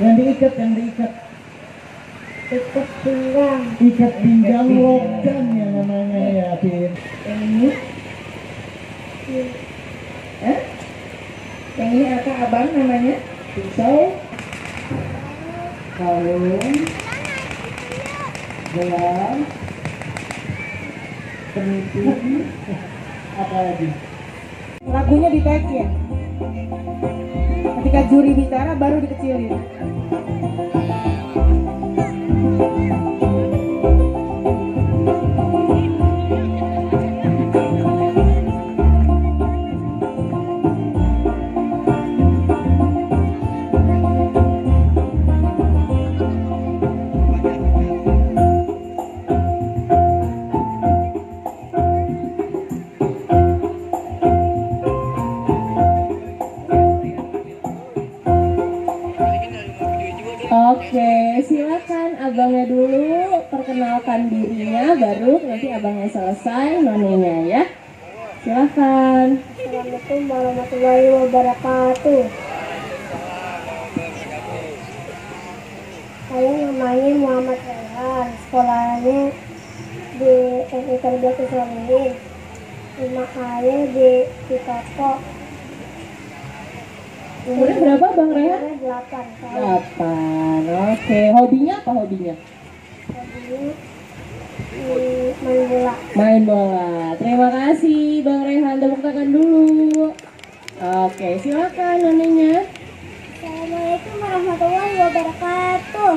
Yang diikat, yang diikat. Ikat pinggang. Ikat pinggang logan ya namanya ya, Pin. Yang ini? Yang ini apa abang namanya? Pisau, kalung, gelang, peniti, apa lagi? Lagunya ditaik ya? Ketika juri bicara baru dikecilin. Oke, silakan abangnya dulu perkenalkan dirinya, baru nanti abangnya selesai noninya ya. Silakan. Assalamualaikum warahmatullahi wabarakatuh. Saya namanya Muhammad Rehan, sekolahnya di SMK Terbiasa Suami. Rumah saya di Cikopo. Umurnya berapa Bang Rehan? 8 tahun. 8. Oke, hobinya apa hobinya? Hobinya main bola. Main bola. Terima kasih Bang Rehan, tepuk tangan dulu. Oke, silakan noninya. Assalamualaikum warahmatullahi wabarakatuh.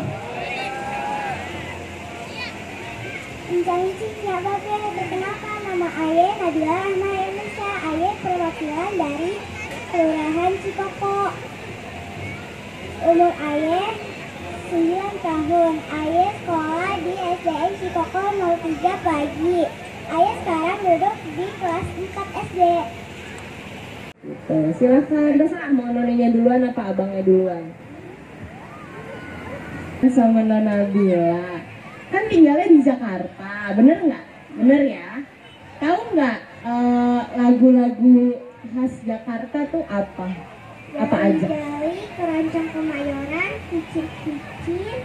Ya Bapak, perkenalkan nama Aye Nabila Rahma Indonesia. Aye perwakilan dari Kelurahan Cikopo. Umur Aye 9 tahun. Aye sekolah di SDN Cikopo 03 pagi. Aye sekarang duduk di kelas 4 SD. Gitu. Silakan, terserah mau noninya duluan apa abangnya duluan. Sama Nona Nabila. Kan tinggalnya di Jakarta, bener nggak? Bener ya? Tahu nggak lagu-lagu khas Jakarta tuh apa? Apa aja? Dari Keroncong Kemayoran, Kicir-kicir.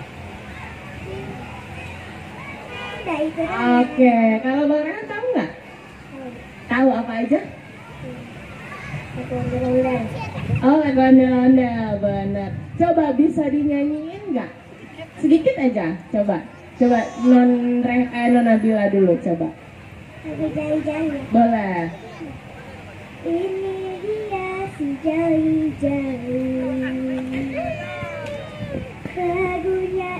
Udah itu doang. Oke, kalau Bang Rehan tahu nggak? Tahu apa aja? Lagu ondel-ondel. Oh, lagu ondel-ondel, bener. Coba bisa dinyanyiin nggak? Sedikit aja, coba. Coba non Nabila dulu, coba. Lagu jali-jali. Boleh. Ini dia si jali-jali. Lagunya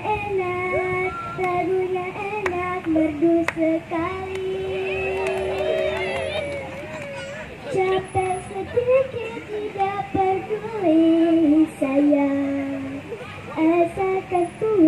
enak, merdu sekali. Capek sedikit tidak peduli sayang. Asalkan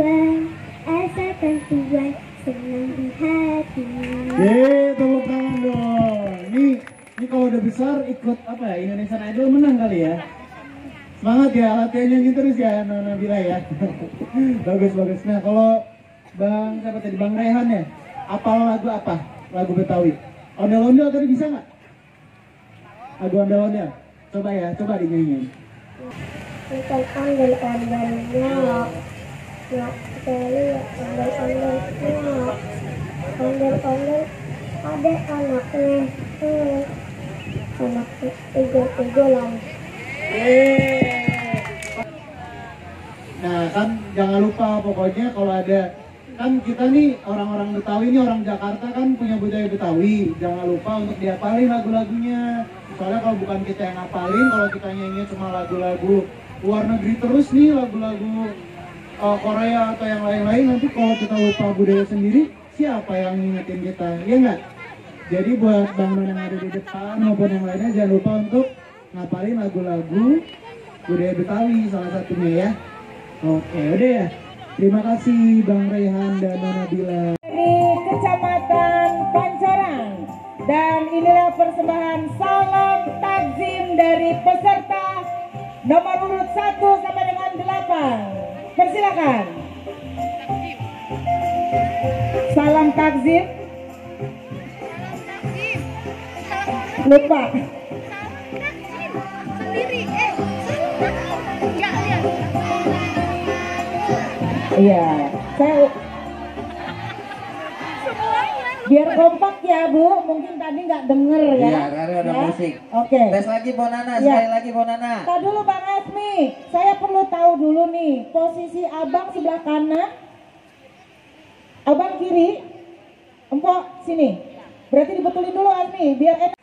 tuan senang di hati. Tepuk tangan dong. Ini kalau udah besar ikut apa ya, Indonesian Idol menang kali ya. Semangat ya, latihannya gitu terus ya Nona Nabila ya. Bagus. Nah kalau siapa tadi, Bang Rehan ya, apal lagu apa? Lagu Betawi. Ondel-ondel tadi bisa nggak? Lagu ondel-ondel. Coba ya, coba dinyanyiin. Bukan ondel-ondelnya, nggak sekali ya ondel-ondel. Ondel-ondel ada anaknya, anak ego lah. Nah kan jangan lupa pokoknya kalau ada, kan kita nih orang-orang Betawi nih, orang Jakarta kan punya budaya Betawi. Jangan lupa untuk diapalin lagu-lagunya. Soalnya kalau bukan kita yang ngapalin, kalau kita nyanyi cuma lagu-lagu luar negeri terus nih, lagu-lagu Korea atau yang lain-lain, nanti kalau kita lupa budaya sendiri, siapa yang ngingetin kita, ya nggak? Jadi buat Bang Non yang ada di depan maupun yang lainnya, jangan lupa untuk ngapalin lagu-lagu budaya Betawi salah satunya ya. Oke, udah ya. Terima kasih Bang Rehan dan Nona Nabila. Dari Kecamatan Pancoran. Dan inilah persembahan salam takzim dari peserta nomor urut 1 sampai dengan 8. Persilakan. Salam takzim. Lupa. Sendiri, enggak lihat. Iya, saya biar kompak ya Bu, mungkin tadi nggak denger ya. Iya, karena ada musik. Oke. Tes lagi Bonana, Iya. sekali lagi Bonana. Tahu dulu Bang Asmi, saya perlu tahu dulu nih, posisi abang sebelah kanan, abang kiri, empok sini. Berarti dibetulin dulu Asmi, biar enak.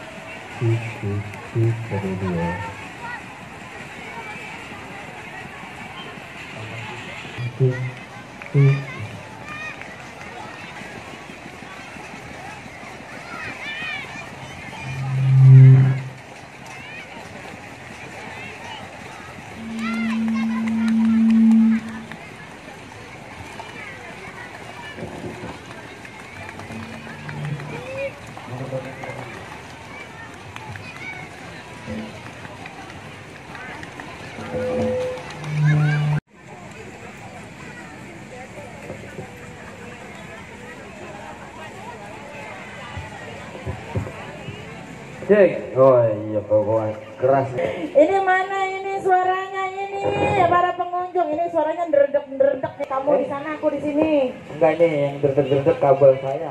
Cek. Oh iya pokoknya keras. Ini mana ini suaranya ini para pengunjung, ini suaranya derdek nih, kamu di sana aku di sini. Enggak, ini yang derdek kabel saya.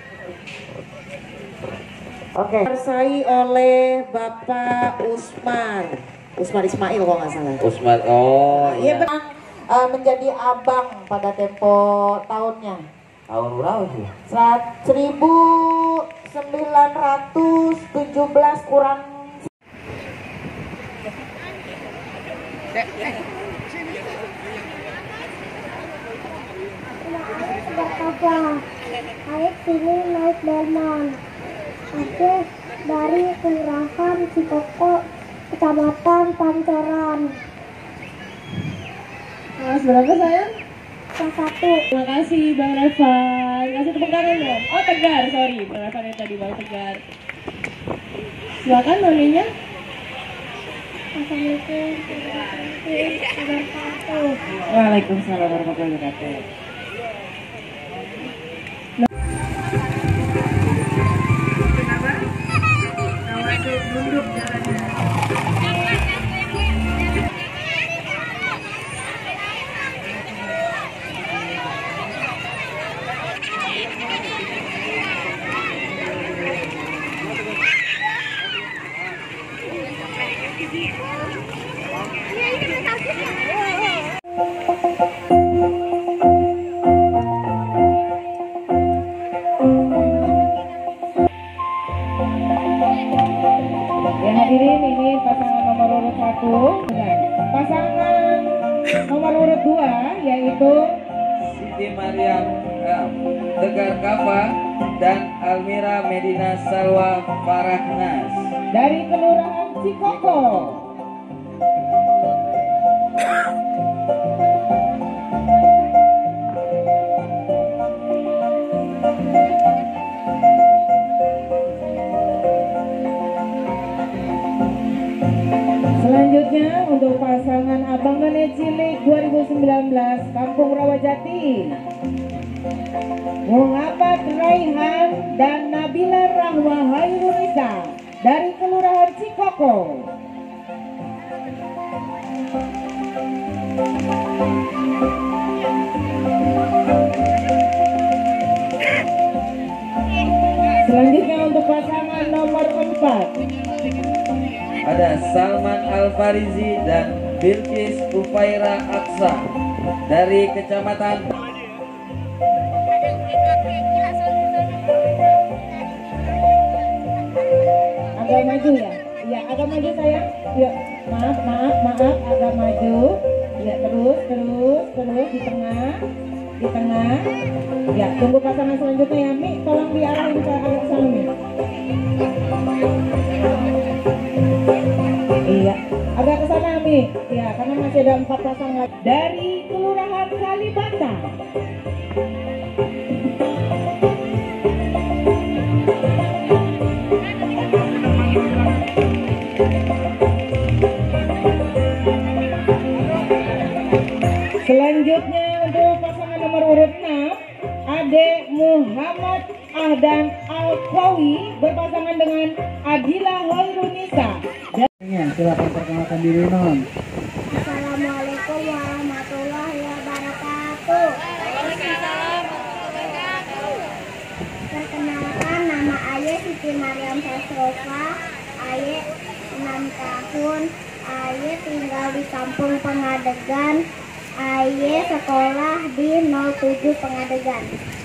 Oke. Dikuasai oleh Bapak Usman Ismail kalau nggak salah. Usman. Oh Iya iya. benar. Menjadi abang pada tempo tahunnya. Tahun berapa sih? 1917 kurang. Berkata, Ayah sini naik delman. Aceh dari Kelurahan Cikoko, Kecamatan Pancoran. Kelas berapa sayang? Kelas 1. Terima kasih Bang Revan. Kasih tepuk tangan dong. Oh Tegar, sorry. Bang Revan yang tadi Bang Tegar. Silakan noninya. Assalamualaikum warahmatullahi wabarakatuh. Waalaikumsalam warahmatullahi wabarakatuh. Ya hadirin, ini pasangan nomor urut 1. Pasangan nomor urut 2 yaitu Siti Mariam Tegar Kava dan Almira Medina Salwa Farahnas. dari Kelurahan Cikoko. Selanjutnya untuk pasangan Abang None Cilik 2019 Kampung Rawajati, Muhammad Raihan dan Nabila Rahma Hairunisa dari Kelurahan Cikoko. Selanjutnya untuk pasangan nomor 4 Ada Salman Al-Farizi dan Bilqis Ufaira Aksa dari Kecamatan agak maju ya. Iya, agak maju sayang. Yuk, maaf, agak maju. Ya, terus di tengah. Ya, tunggu pasangan selanjutnya ya, Mi. Tolong diarahin ke arah sana, Mi. Iya, agak ke sana, Mi. Ya, karena masih ada 4 pasangan lagi. Dari Kelurahan Kalibata. Selanjutnya untuk pasangan nomor urut 6, Ade Muhammad Ahdan Al-Qawi berpasangan dengan Adila Hairunisa. Silakan perkenalkan diri non. Assalamualaikum warahmatullahi wabarakatuh. Perkenalkan, nama Ayah Siti Mariam Sasrofa. Ayah 6 tahun. Ayah tinggal di Kampung Pengadegan. Ayah sekolah di 07 Pengadegan.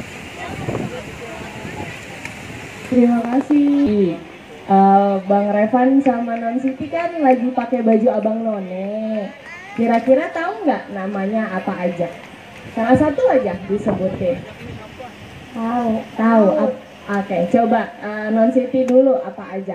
Terima kasih. Bang Revan sama Non Siti kan lagi pakai baju Abang None. Kira-kira tahu nggak namanya apa aja? Salah satu aja disebutin. Tahu. Oke, coba Non Siti dulu apa aja?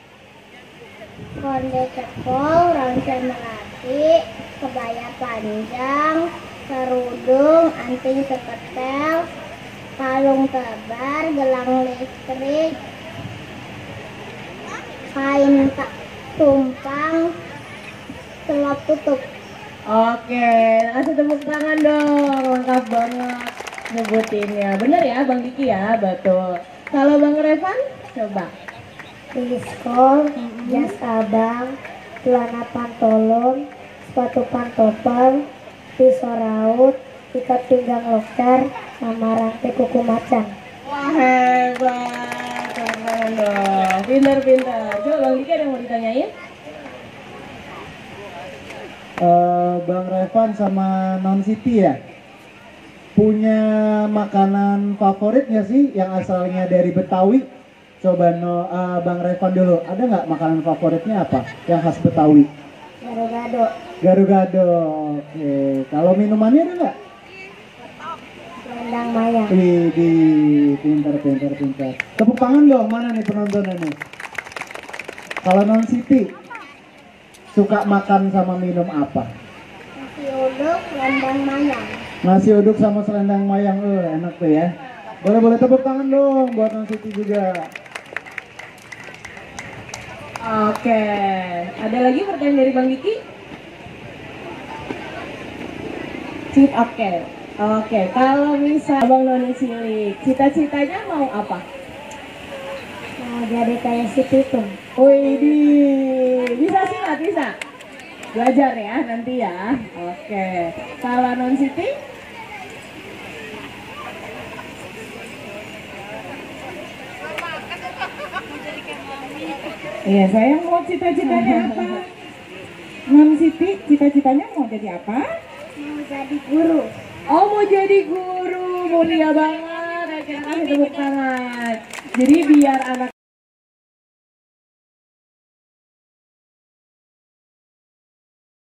Konde cepol, rancen melati, kebaya panjang, kerudung, anting sepetel, kalung tebar, gelang listrik, kain tumpang, selop tutup. Oke, kasih tepuk tangan dong, lengkap banget nyebutinnya. Bener ya Bang Diki ya, betul. Kalau Bang Revan, coba. Diskon, jas abang, celana pantolon, sepatu pantopel, pisau raut, ikat pinggang loker, sama rantai kuku macan. Wah hebat, tepuk tangan dong. Pinter. Coba Bang Diki ada yang mau ditanyain? Bang Revan sama Non Siti ya, punya makanan favorit nggak sih yang asalnya dari Betawi? Coba Bang Revan dulu, ada nggak makanan favoritnya apa yang khas Betawi? Gado-gado, Gado-gado. Oke, kalau minumannya ada nggak? selendang mayang. Widih, pintar. Tepuk tangan dong, mana nih penontonnya nih? Kalau Non Siti, suka makan sama minum apa? Nasi uduk, selendang mayang. Nasi uduk sama selendang mayang, enak tuh ya. Boleh tepuk tangan dong buat Non Siti juga. Oke, ada lagi pertanyaan dari Bang Diki? Oke, kalau misal Abang Noni cilik, cita-citanya mau apa? Mau jadi kayak si Pitung. Widih, bisa silat, bisa? Belajar ya nanti ya. Oke, kalau Non Siti? Iya, saya mau cita-citanya apa? Non Siti, cita-citanya mau jadi apa? Mau jadi guru. Oh, mau jadi guru, mulia banget. Kasih tepuk tangan. Jadi biar anak